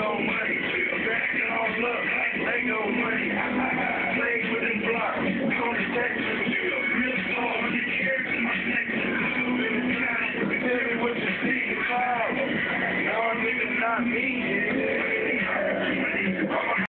on money. Back on luck. They no money. Play with them blocks. On the section. Real small. Get carried to my section. Tell me what you see. Y'all niggas not me.